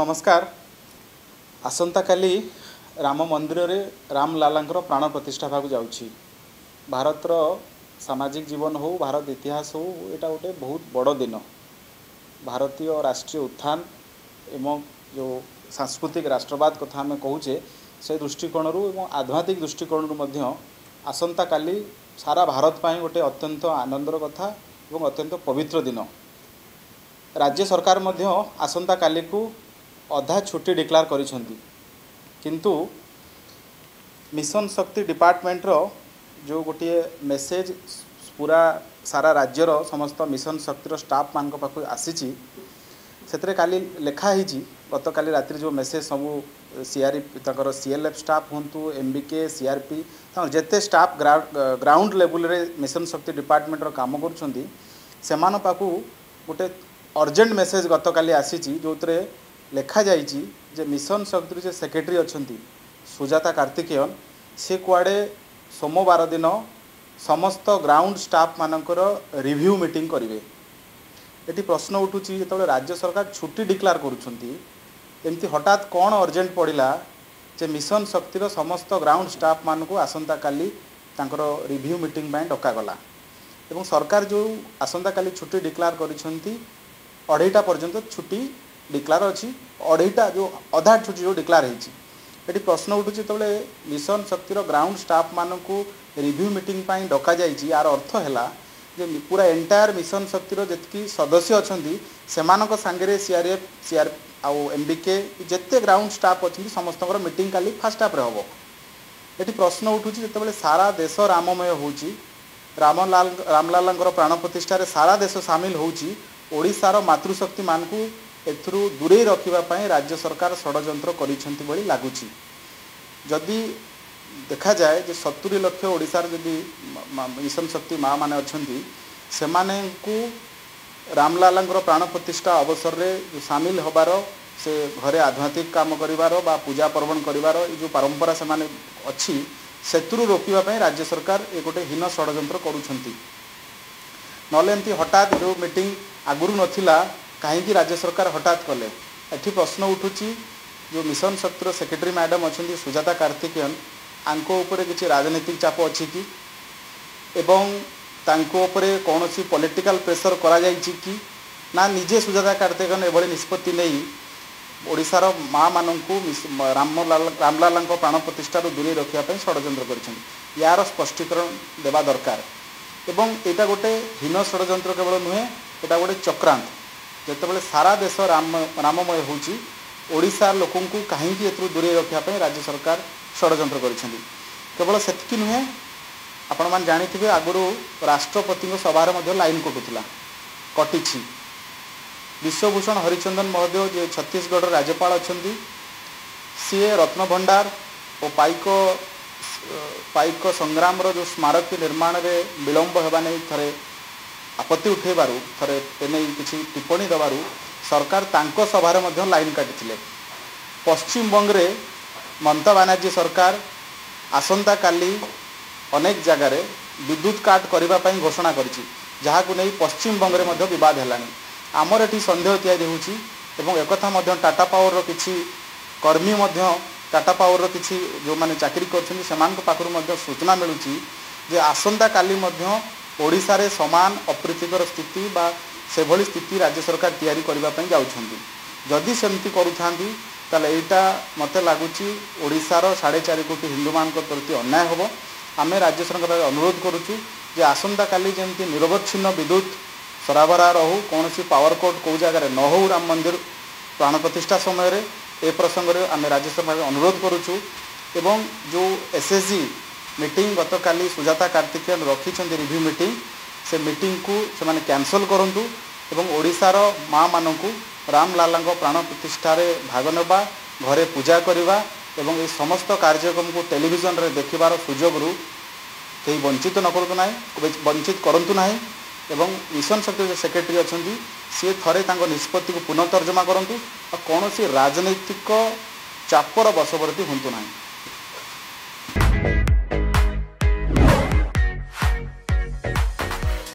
नमस्कार। आसंता काली राम मंदिर रे राम लालांकर प्राण प्रतिष्ठा भाग जाउछि। भारतर सामाजिक जीवन हो, भारत इतिहास हो, एटा गोटे बहुत बड़ दिन। भारतीय राष्ट्रीय उत्थान एवं जो सांस्कृतिक राष्ट्रवाद कथा आम कहूचे से दृष्टिकोण एवं आध्यात्मिक दृष्टिकोण आसंता काली सारा भारत पाई गोटे अत्यंत आनंदर कथा एवं अत्यंत पवित्र दिन। राज्य सरकार मध्य आसंता काली को अधा छुट्टी डिक्लेयर करिसेंती, किंतु मिशन शक्ति डिपार्टमेंट रो जो गोटे मेसेज पूरा सारा राज्यर समस्त मिशन शक्तिर स्टाफ मान पाख आसी काली लेखा ही गत काली रात्रि जो मेसेज सबू सीएलएफ स्टाफ हूँ एमबीके सीआरपी जिते स्टाफ ग्राउंड लेवल रे मिशन शक्ति डिपार्टमेंट रो काम करुछंती सेमान पाखु गोटे अर्जेंट मेसेज गत काली आसी जो लेखा जाइए जे मिशन शक्ति जो सेक्रेटरी अच्छी सुजाता कार्तिकेयन से कुआड़े सोमवार दिन समस्त ग्राउंड स्टाफ मानकर रिव्यू मीटिंग करेंगे। ये प्रश्न उठुची जो राज्य सरकार छुट्टी डिक्लेयर करुँच हठात कौन अर्जेंट पड़ा जे मिशन शक्तिर समस्त ग्राउंड स्टाफ मान को आसंता काली रिव्यू मीटिंग डकागला एवं सरकार जो आसंता काली छुट्टी डिक्लेयर करिसेंती 2:30 पर्यंत छुट्टी डिक्लेयर अच्छी 2:30 जो अधा छुट्टी जो डिक्लेयर होती प्रश्न उठुची जो मिशन शक्तिर ग्राउंड स्टाफ मान को रिव्यू मीटिंग डका जाइए यार अर्थ है जे पूरा एंटायर मिशन शक्तिर जी सदस्य अच्छा से सांगे सीआर आउ एमबीके जिते ग्राउंड स्टाफ अच्छी समस्त मीटिंग काली फास्ट हाफ हम। ये प्रश्न उठुची जो सारा देश राममय होची रामलाल प्राण प्रतिष्ठार सारा देश सामिल होची ओडिशार मातृशक्ति मान को एथुरु दूरे रखिबा राज्य सरकार षड्यंत्र करिसेंती भली लागुची। जदि देखा जाए जे 70 लाख ओडिशार जदि मिशन शक्ति माँ माने अछंती सेमाने को रामलालांकर प्राण प्रतिष्ठा अवसर रे सामिल होबार से घरे आध्यात्मिक काम करिवार बा पूजा पर्वण करिवार जो परंपरा से माने अच्छी सेतुरु रोकिबा राज्य सरकार ए गोटे हीन षड्यंत्र करुछंती। नले एमती हठात जो मीटिंग आगुरु नथिला कहीं राज्य सरकार हठात कले। एठी प्रश्न उठुची जो मिशन शक्तिर सेक्रेटरी मैडम अच्छा सुजाता कार्तिकेयन आंको उपरे किसी राजनीतिक चाप अच्छी कि एवं तांको उपरे कौन सी पॉलिटिकल प्रेशर करा जाइछि कि ना निजे सुजाता कार्तिकेयन एभली निष्पत्ति नहीं ओडिशार माँ मानू रामलाल प्राण प्रतिष्ठा दूरे रखापी षड्यंत्र कर यार स्पष्टीकरण देवा दरकार एवं यहाँ गोटे हीन षड्यंत्र केवल नुहे यहाँ गोटे चक्रांत जितेबाला सारा देश राममय होची ओडिशा लोक कहीं दूरे रखापी राज्य सरकार षड्यंत्र करिसेंती। केवल सेतिकी नुहे आपण मैंने जानी आगुरी राष्ट्रपति सभार लाइन कटुला कटिछि विश्वभूषण हरिचंदन महोदय जे छत्तीसगढ़ राज्यपाल अच्छा सी रत्न भंडार और पाइक संग्राम जो स्मारक निर्माण में विलंब होगा नहीं थे आपत्ति उठेबारु थे एने किसी टिप्पणी देवारु सरकार तांको सभार लाइन काटी। पश्चिम बंगे ममता बनर्जी सरकार आसंता काली अनेक जगार विद्युत काट करने घोषणा करिछि जहाकु नहीं पश्चिम बंगे बद है। आमर एटी सन्देह तैयारी होची एक टाटा पावर किसी कर्मी टाटा पावर किसी जो मैंने चाकरी कर सूचना मिलूँ जे आसंता काली ओडिशा रे समान अप्रीतिकर स्थिति बा से भली स्थिति राज्य सरकार तैयारी करने जाउछंती। जदि सेमती करूथांती ताले एटा मते लागुची ओडिशार 4.5 कोटी हिंदू मान प्रति अन्याय होबो। आमे राज्य सरकार अनुरोध करुचु जे आसंता काली जेमती निरवच्छिन्न विद्युत सराबराह रहू कौन सी पावर कोट कौ जगार न हो राम मंदिर प्राण प्रतिष्ठा समय रे ए प्रसंग में आम राज्य सरकार अनुरोध करुचु एवं जो एसएसजी मीटिंग गत काली सुजाता कार्तिकेयन रखिंट रिव्यू मीटिंग से मीटिंग को से माने कैंसल करंतु एवं ओडिशार माँ मानू रामलाल प्राण प्रतिष्ठार भाग नेबा घरे पूजा करवा एवं ये समस्त कार्यक्रम को टेलीविजन रे देखिबार सुजोग कहीं वंचित न करतु ना वंचित करंतु नाही एवं मिशन शक्ति जो सेक्रेटरी अच्छा सी थे निष्पत्ति को पुनः तर्जमा करूँ और कौन सी राजनैतिक चापर बशवर्ती हूँ ना।